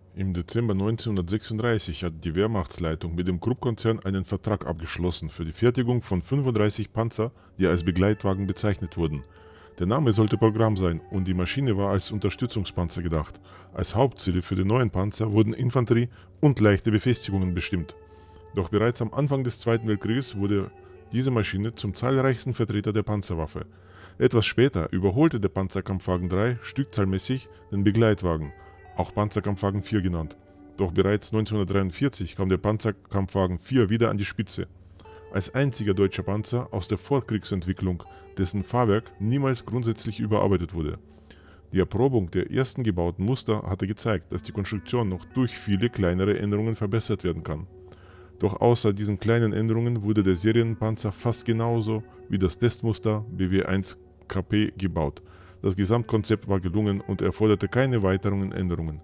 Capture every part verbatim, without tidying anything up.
Im Dezember neunzehnhundertsechsunddreißig hat die Wehrmachtsleitung mit dem Krupp-Konzern einen Vertrag abgeschlossen für die Fertigung von fünfunddreißig Panzer, die als Begleitwagen bezeichnet wurden. Der Name sollte Programm sein und die Maschine war als Unterstützungspanzer gedacht. Als Hauptziele für die neuen Panzer wurden Infanterie und leichte Befestigungen bestimmt. Doch bereits am Anfang des Zweiten Weltkrieges wurde diese Maschine zum zahlreichsten Vertreter der Panzerwaffe. Etwas später überholte der Panzerkampfwagen drei stückzahlmäßig den Begleitwagen, auch Panzerkampfwagen vier genannt. Doch bereits neunzehnhundertdreiundvierzig kam der Panzerkampfwagen vier wieder an die Spitze. Als einziger deutscher Panzer aus der Vorkriegsentwicklung, dessen Fahrwerk niemals grundsätzlich überarbeitet wurde. Die Erprobung der ersten gebauten Muster hatte gezeigt, dass die Konstruktion noch durch viele kleinere Änderungen verbessert werden kann. Doch außer diesen kleinen Änderungen wurde der Serienpanzer fast genauso wie das Testmuster B W eins K P gebaut. Das Gesamtkonzept war gelungen und erforderte keine weiteren Änderungen.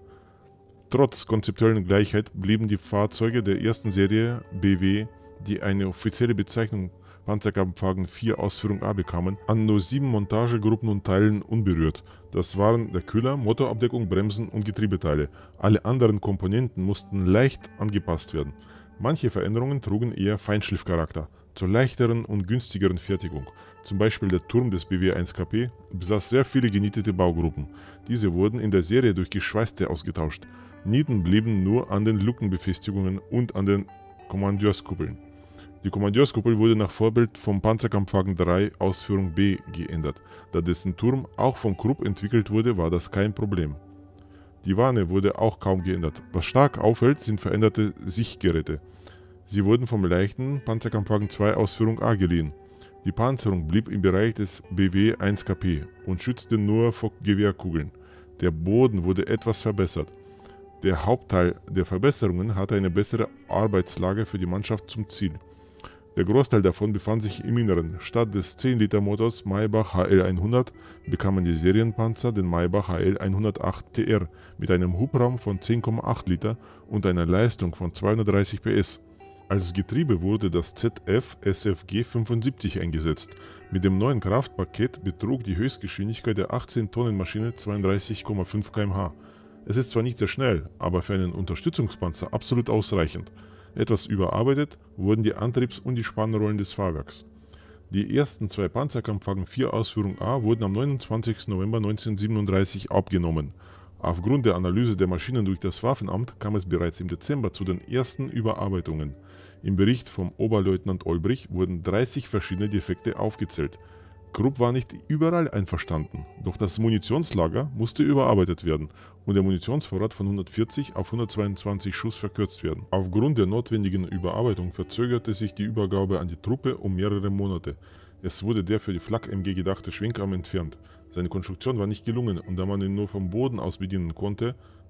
Trotz konzeptuellen Gleichheit blieben die Fahrzeuge der ersten Serie B W, die eine offizielle Bezeichnung Panzerkampfwagen vier Ausführung A bekamen, an nur sieben Montagegruppen und Teilen unberührt. Das waren der Kühler, Motorabdeckung, Bremsen und Getriebeteile. Alle anderen Komponenten mussten leicht angepasst werden. Manche Veränderungen trugen eher Feinschliffcharakter. Zur leichteren und günstigeren Fertigung. Zum Beispiel der Turm des B W eins K P besaß sehr viele genietete Baugruppen. Diese wurden in der Serie durch geschweißte ausgetauscht. Nieten blieben nur an den Luckenbefestigungen und an den Kommandeurskuppeln. Die Kommandeurskuppel wurde nach Vorbild vom Panzerkampfwagen drei Ausführung B geändert. Da dessen Turm auch von Krupp entwickelt wurde, war das kein Problem. Die Wanne wurde auch kaum geändert. Was stark auffällt, sind veränderte Sichtgeräte. Sie wurden vom leichten Panzerkampfwagen zwei Ausführung A geliehen. Die Panzerung blieb im Bereich des B W eins K P und schützte nur vor Gewehrkugeln. Der Boden wurde etwas verbessert. Der Hauptteil der Verbesserungen hatte eine bessere Arbeitslage für die Mannschaft zum Ziel. Der Großteil davon befand sich im Inneren. Statt des zehn Liter Motors Maybach H L hundert bekamen die Serienpanzer den Maybach H L hundertacht T R mit einem Hubraum von zehn Komma acht Liter und einer Leistung von zweihundertdreißig P S. Als Getriebe wurde das Z F S F G fünfundsiebzig eingesetzt. Mit dem neuen Kraftpaket betrug die Höchstgeschwindigkeit der achtzehn Tonnen Maschine zweiunddreißig Komma fünf Kilometer pro Stunde. Es ist zwar nicht sehr schnell, aber für einen Unterstützungspanzer absolut ausreichend. Etwas überarbeitet wurden die Antriebs- und die Spannrollen des Fahrwerks. Die ersten zwei Panzerkampfwagen vier Ausführung A wurden am neunundzwanzigsten November neunzehnhundertsiebenunddreißig abgenommen. Aufgrund der Analyse der Maschinen durch das Waffenamt kam es bereits im Dezember zu den ersten Überarbeitungen. Im Bericht vom Oberleutnant Olbrich wurden dreißig verschiedene Defekte aufgezählt. Krupp war nicht überall einverstanden, doch das Munitionslager musste überarbeitet werden und der Munitionsvorrat von hundertvierzig auf hundertzweiundzwanzig Schuss verkürzt werden. Aufgrund der notwendigen Überarbeitung verzögerte sich die Übergabe an die Truppe um mehrere Monate. Es wurde der für die Flak-M G gedachte Schwenkarm entfernt. Seine Konstruktion war nicht gelungen und da man ihn nur vom Boden aus bedienen konnte,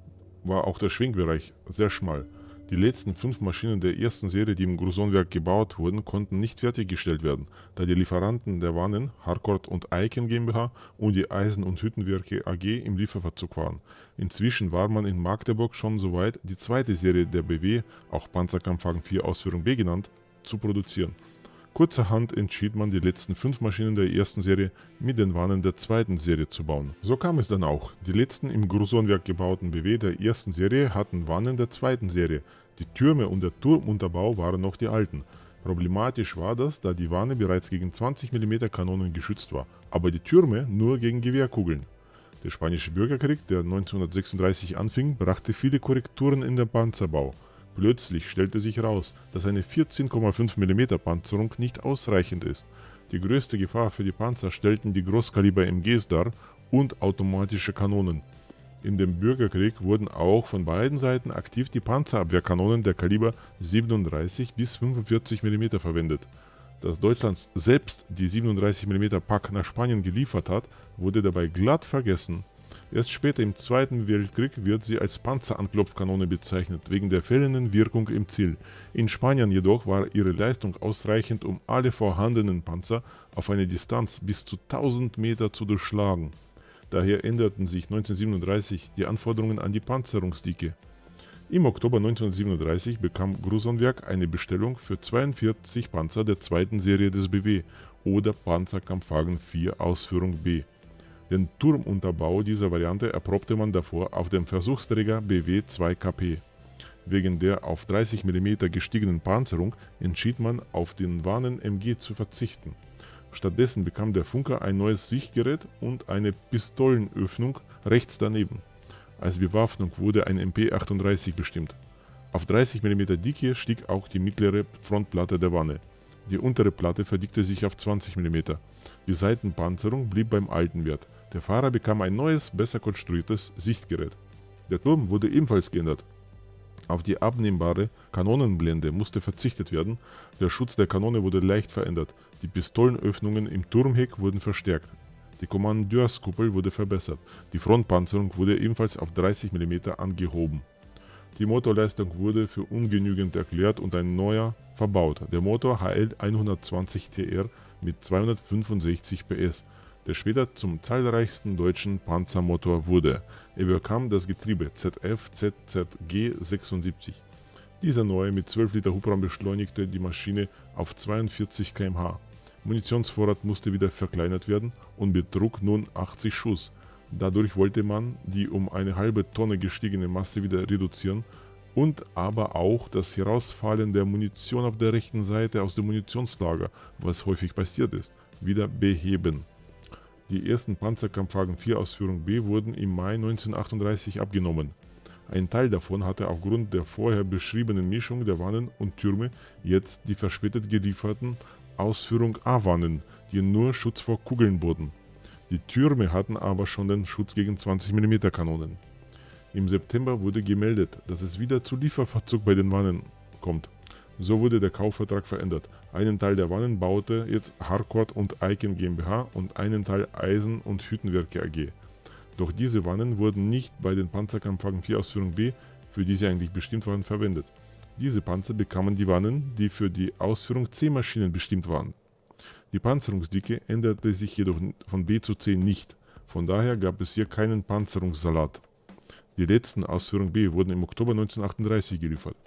war auch der Schwenkbereich sehr schmal. Die letzten fünf Maschinen der ersten Serie, die im Grusonwerk gebaut wurden, konnten nicht fertiggestellt werden, da die Lieferanten der Wannen, Harcourt und Eichen GmbH und die Eisen- und Hüttenwerke A G im Lieferverzug waren. Inzwischen war man in Magdeburg schon so weit, die zweite Serie der B W, auch Panzerkampfwagen vier Ausführung B genannt, zu produzieren. Kurzerhand entschied man, die letzten fünf Maschinen der ersten Serie mit den Wannen der zweiten Serie zu bauen. So kam es dann auch. Die letzten im Grusonwerk gebauten B W der ersten Serie hatten Wannen der zweiten Serie. Die Türme und der Turmunterbau waren noch die alten. Problematisch war das, da die Wanne bereits gegen zwanzig Millimeter Kanonen geschützt war, aber die Türme nur gegen Gewehrkugeln. Der Spanische Bürgerkrieg, der neunzehnhundertsechsunddreißig anfing, brachte viele Korrekturen in den Panzerbau. Plötzlich stellte sich heraus, dass eine vierzehn Komma fünf Millimeter Panzerung nicht ausreichend ist. Die größte Gefahr für die Panzer stellten die Großkaliber-M Gs dar und automatische Kanonen. In dem Bürgerkrieg wurden auch von beiden Seiten aktiv die Panzerabwehrkanonen der Kaliber siebenunddreißig bis fünfundvierzig Millimeter verwendet. Dass Deutschland selbst die siebenunddreißig Millimeter Pack nach Spanien geliefert hat, wurde dabei glatt vergessen. Erst später im Zweiten Weltkrieg wird sie als Panzeranklopfkanone bezeichnet, wegen der fehlenden Wirkung im Ziel. In Spanien jedoch war ihre Leistung ausreichend, um alle vorhandenen Panzer auf eine Distanz bis zu tausend Meter zu durchschlagen. Daher änderten sich neunzehnhundertsiebenunddreißig die Anforderungen an die Panzerungsdicke. Im Oktober neunzehnhundertsiebenunddreißig bekam Grusonwerk eine Bestellung für zweiundvierzig Panzer der zweiten Serie des B W oder Panzerkampfwagen vier Ausführung B. Den Turmunterbau dieser Variante erprobte man davor auf dem Versuchsträger B W zwei K P. Wegen der auf dreißig Millimeter gestiegenen Panzerung entschied man, auf den Wannen M G zu verzichten. Stattdessen bekam der Funker ein neues Sichtgerät und eine Pistolenöffnung rechts daneben. Als Bewaffnung wurde ein M P achtunddreißig bestimmt. Auf dreißig Millimeter Dicke stieg auch die mittlere Frontplatte der Wanne. Die untere Platte verdickte sich auf zwanzig Millimeter. Die Seitenpanzerung blieb beim alten Wert. Der Fahrer bekam ein neues, besser konstruiertes Sichtgerät. Der Turm wurde ebenfalls geändert. Auf die abnehmbare Kanonenblende musste verzichtet werden, der Schutz der Kanone wurde leicht verändert, die Pistolenöffnungen im Turmheck wurden verstärkt, die Kommandeurskuppel wurde verbessert, die Frontpanzerung wurde ebenfalls auf dreißig Millimeter angehoben. Die Motorleistung wurde für ungenügend erklärt und ein neuer verbaut, der Motor H L hundertzwanzig T R mit zweihundertfünfundsechzig P S, der später zum zahlreichsten deutschen Panzermotor wurde. Er bekam das Getriebe Z F Z Z G sechsundsiebzig. Dieser neue mit zwölf Liter Hubraum beschleunigte die Maschine auf zweiundvierzig Kilometer pro Stunde. Munitionsvorrat musste wieder verkleinert werden und betrug nun achtzig Schuss. Dadurch wollte man die um eine halbe Tonne gestiegene Masse wieder reduzieren und aber auch das Herausfallen der Munition auf der rechten Seite aus dem Munitionslager, was häufig passiert ist, wieder beheben. Die ersten Panzerkampfwagen vier Ausführung B wurden im Mai neunzehnhundertachtunddreißig abgenommen. Ein Teil davon hatte aufgrund der vorher beschriebenen Mischung der Wannen und Türme jetzt die verspätet gelieferten Ausführung A-Wannen, die nur Schutz vor Kugeln boten. Die Türme hatten aber schon den Schutz gegen zwanzig Millimeter Kanonen. Im September wurde gemeldet, dass es wieder zu Lieferverzug bei den Wannen kommt. So wurde der Kaufvertrag verändert. Einen Teil der Wannen baute jetzt Harcourt und Eichen GmbH und einen Teil Eisen- und Hüttenwerke A G. Doch diese Wannen wurden nicht bei den Panzerkampfwagen vier Ausführung B, für die sie eigentlich bestimmt waren, verwendet. Diese Panzer bekamen die Wannen, die für die Ausführung C Maschinen bestimmt waren. Die Panzerungsdicke änderte sich jedoch von B zu C nicht, von daher gab es hier keinen Panzerungssalat. Die letzten Ausführung B wurden im Oktober neunzehnhundertachtunddreißig geliefert.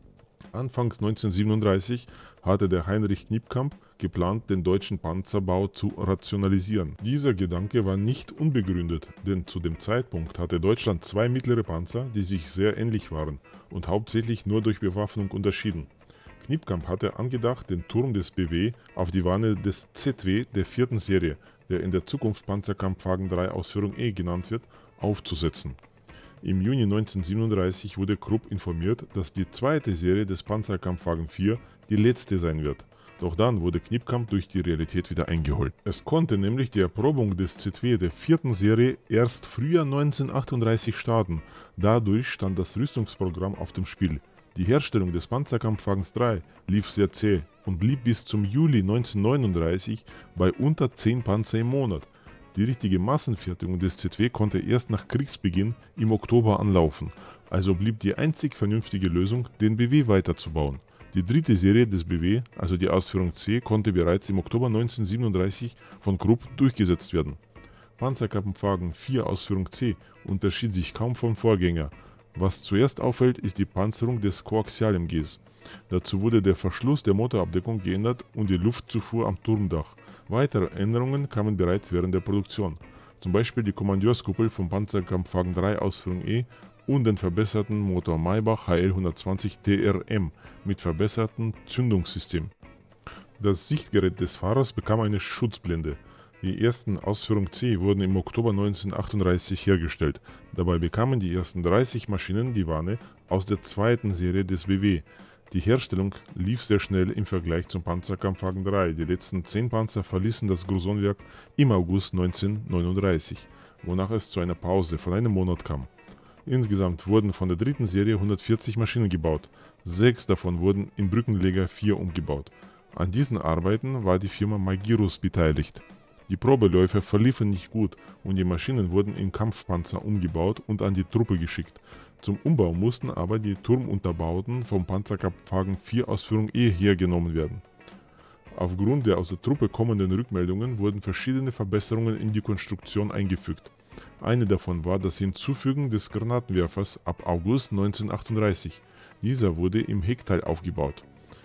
Anfangs neunzehnhundertsiebenunddreißig hatte der Heinrich Kniepkamp geplant, den deutschen Panzerbau zu rationalisieren. Dieser Gedanke war nicht unbegründet, denn zu dem Zeitpunkt hatte Deutschland zwei mittlere Panzer, die sich sehr ähnlich waren und hauptsächlich nur durch Bewaffnung unterschieden. Kniepkamp hatte angedacht, den Turm des B W auf die Wanne des Z W der vierten Serie, der in der Zukunft Panzerkampfwagen drei Ausführung E genannt wird, aufzusetzen. Im Juni neunzehnhundertsiebenunddreißig wurde Krupp informiert, dass die zweite Serie des Panzerkampfwagen vier die letzte sein wird. Doch dann wurde Kniepkamp durch die Realität wieder eingeholt. Es konnte nämlich die Erprobung des Z W der vierten Serie erst Frühjahr neunzehnhundertachtunddreißig starten. Dadurch stand das Rüstungsprogramm auf dem Spiel. Die Herstellung des Panzerkampfwagens drei lief sehr zäh und blieb bis zum Juli neunzehnhundertneununddreißig bei unter zehn Panzer im Monat. Die richtige Massenfertigung des Z W konnte erst nach Kriegsbeginn im Oktober anlaufen, also blieb die einzig vernünftige Lösung, den B W weiterzubauen. Die dritte Serie des B W, also die Ausführung C, konnte bereits im Oktober neunzehnhundertsiebenunddreißig von Krupp durchgesetzt werden. Panzerkampfwagen vier Ausführung C unterschied sich kaum vom Vorgänger. Was zuerst auffällt, ist die Panzerung des Koaxial-M Gs. Dazu wurde der Verschluss der Motorabdeckung geändert und die Luftzufuhr am Turmdach. Weitere Änderungen kamen bereits während der Produktion, zum Beispiel die Kommandeurskuppel vom Panzerkampfwagen drei Ausführung E und den verbesserten Motor Maybach H L hundertzwanzig T R M mit verbessertem Zündungssystem. Das Sichtgerät des Fahrers bekam eine Schutzblende. Die ersten Ausführung C wurden im Oktober neunzehnhundertachtunddreißig hergestellt. Dabei bekamen die ersten dreißig Maschinen die Wanne aus der zweiten Serie des B W. Die Herstellung lief sehr schnell im Vergleich zum Panzerkampfwagen drei. Die letzten zehn Panzer verließen das Grusonwerk im August neunzehnhundertneununddreißig, wonach es zu einer Pause von einem Monat kam. Insgesamt wurden von der dritten Serie hundertvierzig Maschinen gebaut. Sechs davon wurden in Brückenleger vier umgebaut. An diesen Arbeiten war die Firma Magirus beteiligt. Die Probeläufe verliefen nicht gut und die Maschinen wurden in Kampfpanzer umgebaut und an die Truppe geschickt. Zum Umbau mussten aber die Turmunterbauten vom Panzerkampfwagen vier Ausführung E hergenommen werden. Aufgrund der aus der Truppe kommenden Rückmeldungen wurden verschiedene Verbesserungen in die Konstruktion eingefügt. Eine davon war das Hinzufügen des Granatenwerfers ab August neunzehnhundertachtunddreißig. Dieser wurde im Heckteil aufgebaut.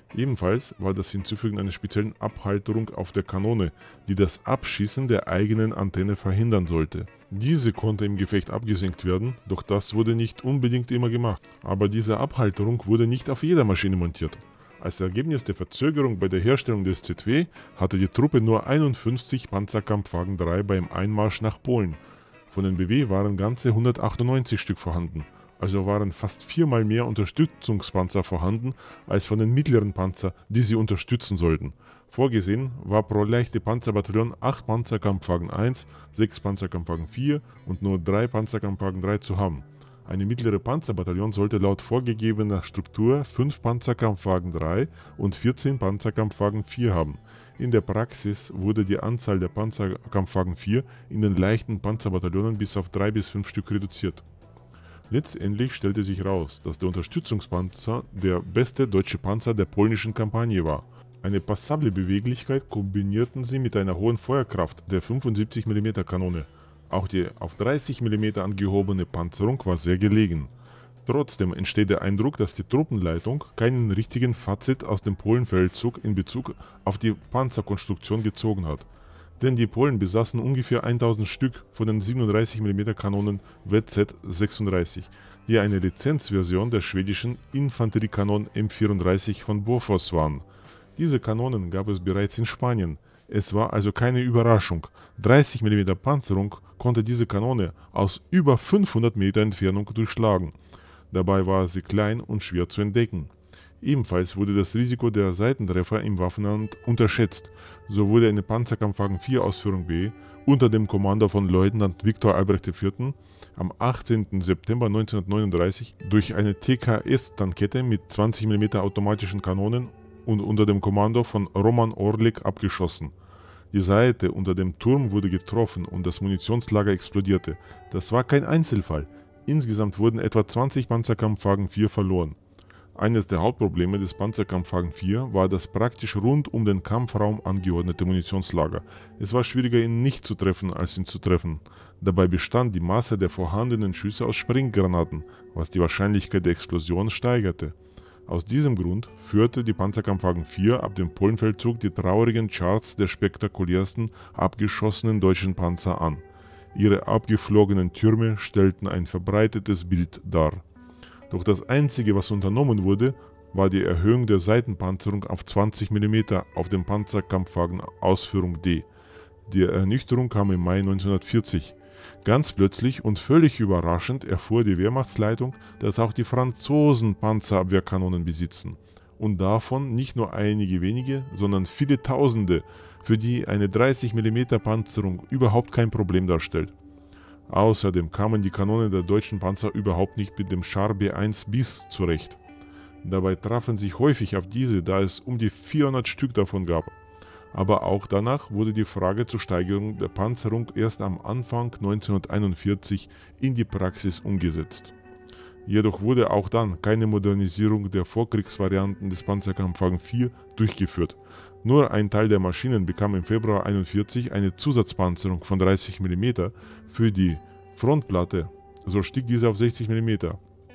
Ebenfalls war das Hinzufügen einer speziellen Abhalterung auf der Kanone, die das Abschießen der eigenen Antenne verhindern sollte. Diese konnte im Gefecht abgesenkt werden, doch das wurde nicht unbedingt immer gemacht. Aber diese Abhalterung wurde nicht auf jeder Maschine montiert. Als Ergebnis der Verzögerung bei der Herstellung des Z W hatte die Truppe nur einundfünfzig Panzerkampfwagen drei beim Einmarsch nach Polen. Von den B W waren ganze hundertachtundneunzig Stück vorhanden. Also waren fast viermal mehr Unterstützungspanzer vorhanden als von den mittleren Panzer, die sie unterstützen sollten. Vorgesehen war pro leichte Panzerbataillon acht Panzerkampfwagen eins, sechs Panzerkampfwagen vier und nur drei Panzerkampfwagen drei zu haben. Eine mittlere Panzerbataillon sollte laut vorgegebener Struktur fünf Panzerkampfwagen drei und vierzehn Panzerkampfwagen vier haben. In der Praxis wurde die Anzahl der Panzerkampfwagen vier in den leichten Panzerbataillonen bis auf drei bis fünf Stück reduziert. Letztendlich stellte sich heraus, dass der Unterstützungspanzer der beste deutsche Panzer der polnischen Kampagne war. Eine passable Beweglichkeit kombinierten sie mit einer hohen Feuerkraft der fünfundsiebzig Millimeter Kanone. Auch die auf dreißig Millimeter angehobene Panzerung war sehr gelegen. Trotzdem entsteht der Eindruck, dass die Truppenleitung keinen richtigen Fazit aus dem Polenfeldzug in Bezug auf die Panzerkonstruktion gezogen hat. Denn die Polen besaßen ungefähr tausend Stück von den siebenunddreißig Millimeter Kanonen W Z sechsunddreißig, die eine Lizenzversion der schwedischen Infanteriekanonen M vierunddreißig von Bofors waren. Diese Kanonen gab es bereits in Spanien. Es war also keine Überraschung. dreißig Millimeter Panzerung konnte diese Kanone aus über fünfhundert Meter Entfernung durchschlagen. Dabei war sie klein und schwer zu entdecken. Ebenfalls wurde das Risiko der Seitentreffer im Waffenland unterschätzt. So wurde eine Panzerkampfwagen vier Ausführung B unter dem Kommando von Leutnant Viktor Albrecht der Vierte am achtzehnten September neunzehnhundertneununddreißig durch eine T K S-Tankette mit zwanzig Millimeter automatischen Kanonen und unter dem Kommando von Roman Orlik abgeschossen. Die Seite unter dem Turm wurde getroffen und das Munitionslager explodierte. Das war kein Einzelfall. Insgesamt wurden etwa zwanzig Panzerkampfwagen vier verloren. Eines der Hauptprobleme des Panzerkampfwagen vier war das praktisch rund um den Kampfraum angeordnete Munitionslager. Es war schwieriger, ihn nicht zu treffen, als ihn zu treffen. Dabei bestand die Masse der vorhandenen Schüsse aus Sprenggranaten, was die Wahrscheinlichkeit der Explosion steigerte. Aus diesem Grund führte die Panzerkampfwagen vier ab dem Polenfeldzug die traurigen Charts der spektakulärsten abgeschossenen deutschen Panzer an. Ihre abgeflogenen Türme stellten ein verbreitetes Bild dar. Doch das Einzige, was unternommen wurde, war die Erhöhung der Seitenpanzerung auf zwanzig Millimeter auf dem Panzerkampfwagen Ausführung D. Die Ernüchterung kam im Mai neunzehnhundertvierzig. Ganz plötzlich und völlig überraschend erfuhr die Wehrmachtsleitung, dass auch die Franzosen Panzerabwehrkanonen besitzen. Und davon nicht nur einige wenige, sondern viele Tausende, für die eine dreißig Millimeter Panzerung überhaupt kein Problem darstellt. Außerdem kamen die Kanonen der deutschen Panzer überhaupt nicht mit dem Char B eins bis zurecht. Dabei trafen sich häufig auf diese, da es um die vierhundert Stück davon gab. Aber auch danach wurde die Frage zur Steigerung der Panzerung erst am Anfang neunzehnhunderteinundvierzig in die Praxis umgesetzt. Jedoch wurde auch dann keine Modernisierung der Vorkriegsvarianten des Panzerkampfwagen vier durchgeführt. Nur ein Teil der Maschinen bekam im Februar einundvierzig eine Zusatzpanzerung von dreißig Millimeter für die Frontplatte, so stieg diese auf sechzig Millimeter.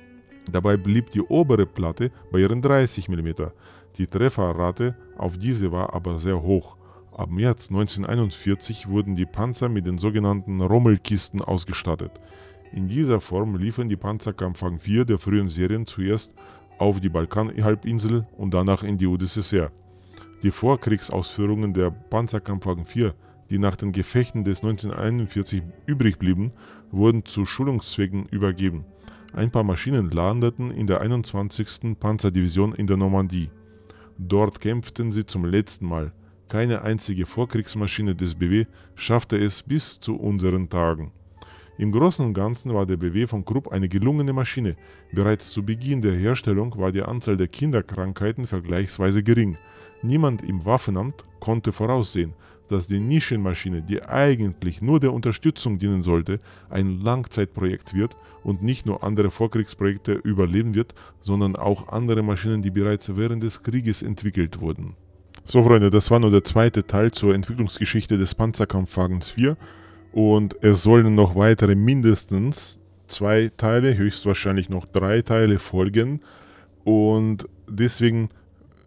Dabei blieb die obere Platte bei ihren dreißig Millimeter. Die Trefferrate auf diese war aber sehr hoch. Ab März neunzehnhunderteinundvierzig wurden die Panzer mit den sogenannten Rommelkisten ausgestattet. In dieser Form liefen die Panzerkampfwagen vier der frühen Serien zuerst auf die Balkanhalbinsel und danach in die U d S S R. Die Vorkriegsausführungen der Panzerkampfwagen vier, die nach den Gefechten des neunzehnhunderteinundvierzig übrig blieben, wurden zu Schulungszwecken übergeben. Ein paar Maschinen landeten in der einundzwanzigsten Panzerdivision in der Normandie. Dort kämpften sie zum letzten Mal. Keine einzige Vorkriegsmaschine des B W schaffte es bis zu unseren Tagen. Im Großen und Ganzen war der B W von Krupp eine gelungene Maschine. Bereits zu Beginn der Herstellung war die Anzahl der Kinderkrankheiten vergleichsweise gering. Niemand im Waffenamt konnte voraussehen, dass die Nischenmaschine, die eigentlich nur der Unterstützung dienen sollte, ein Langzeitprojekt wird und nicht nur andere Vorkriegsprojekte überleben wird, sondern auch andere Maschinen, die bereits während des Krieges entwickelt wurden. So Freunde, das war nur der zweite Teil zur Entwicklungsgeschichte des Panzerkampfwagens vier und es sollen noch weitere mindestens zwei Teile, höchstwahrscheinlich noch drei Teile folgen und deswegen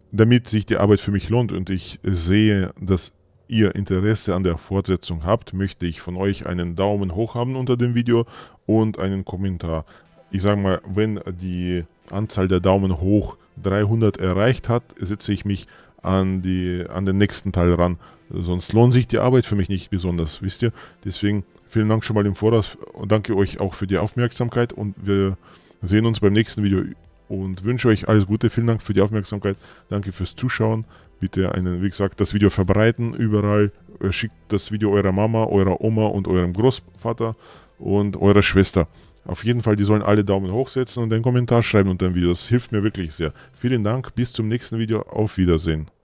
damit sich die Arbeit für mich lohnt und ich sehe, dass ihr Interesse an der Fortsetzung habt, möchte ich von euch einen Daumen hoch haben unter dem Video und einen Kommentar. Ich sage mal, wenn die Anzahl der Daumen hoch dreihundert erreicht hat, setze ich mich an, die, an den nächsten Teil ran. Sonst lohnt sich die Arbeit für mich nicht besonders, wisst ihr? Deswegen vielen Dank schon mal im Voraus und danke euch auch für die Aufmerksamkeit und wir sehen uns beim nächsten Video und wünsche euch alles Gute. Vielen Dank für die Aufmerksamkeit. Danke fürs Zuschauen. Bitte einen, wie gesagt, das Video verbreiten überall. Schickt das Video eurer Mama, eurer Oma und eurem Großvater und eurer Schwester. Auf jeden Fall, die sollen alle Daumen hoch setzen und einen Kommentar schreiben unter dem Video. Das hilft mir wirklich sehr. Vielen Dank, bis zum nächsten Video. Auf Wiedersehen.